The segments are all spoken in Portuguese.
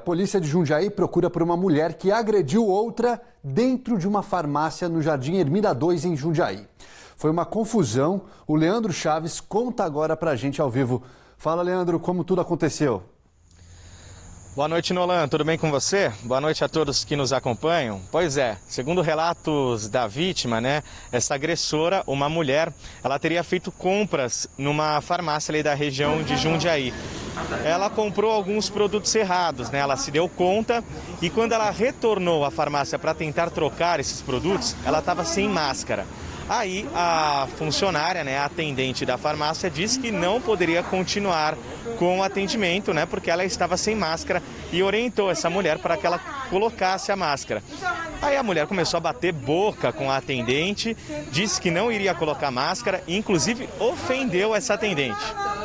polícia de Jundiaí procura por uma mulher que agrediu outra dentro de uma farmácia no Jardim Ermida 2, em Jundiaí. Foi uma confusão. O Leandro Chaves conta agora pra gente ao vivo. Fala, Leandro, como tudo aconteceu? Boa noite, Nolan. Tudo bem com você? Boa noite a todos que nos acompanham. Pois é, segundo relatos da vítima, essa agressora, uma mulher, ela teria feito compras numa farmácia ali da região de Jundiaí. Ela comprou alguns produtos errados, ela se deu conta e quando ela retornou à farmácia para tentar trocar esses produtos, ela estava sem máscara. Aí a funcionária, a atendente da farmácia, disse que não poderia continuar com o atendimento, porque ela estava sem máscara e orientou essa mulher para que ela colocasse a máscara. Aí a mulher começou a bater boca com a atendente, disse que não iria colocar máscara e inclusive ofendeu essa atendente.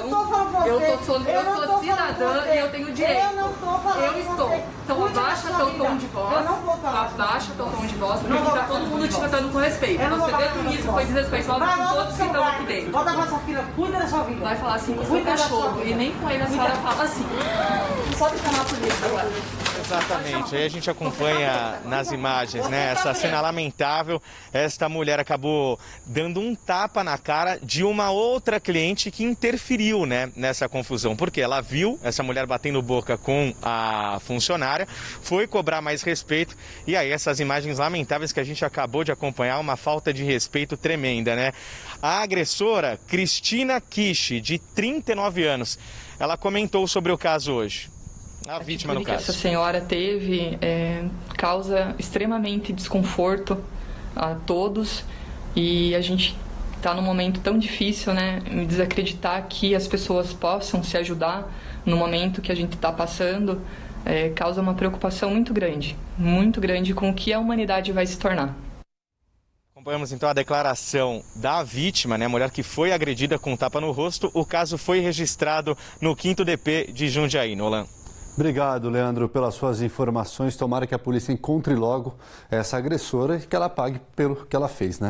Eu sou cidadã e eu tenho direito. Eu estou. Então abaixa teu tom de voz. Abaixa teu tom de voz, porque tá todo mundo te tratando com respeito. Você dentro disso foi desrespeitosa com todos que estão aqui dentro. Volta pra sua filha, cuida da sua vida. Vai falar assim com o seu cachorro e nem com ele a senhora fala assim. Pode chamar a polícia agora. Exatamente, aí a gente acompanha nas imagens, essa cena lamentável. Esta mulher acabou dando um tapa na cara de uma outra cliente que interferiu, nessa confusão, porque ela viu essa mulher batendo boca com a funcionária, foi cobrar mais respeito e aí essas imagens lamentáveis que a gente acabou de acompanhar, uma falta de respeito tremenda, A agressora, Cristina Kishi, de 39 anos, ela comentou sobre o caso hoje. A vítima, no caso. Essa senhora teve causa extremamente desconforto a todos e a gente está num momento tão difícil, desacreditar que as pessoas possam se ajudar no momento que a gente está passando causa uma preocupação muito grande com o que a humanidade vai se tornar. Acompanhamos então a declaração da vítima, a mulher que foi agredida com tapa no rosto. O caso foi registrado no 5º DP de Jundiaí, Nolan. Obrigado, Leandro, pelas suas informações. Tomara que a polícia encontre logo essa agressora e que ela pague pelo que ela fez,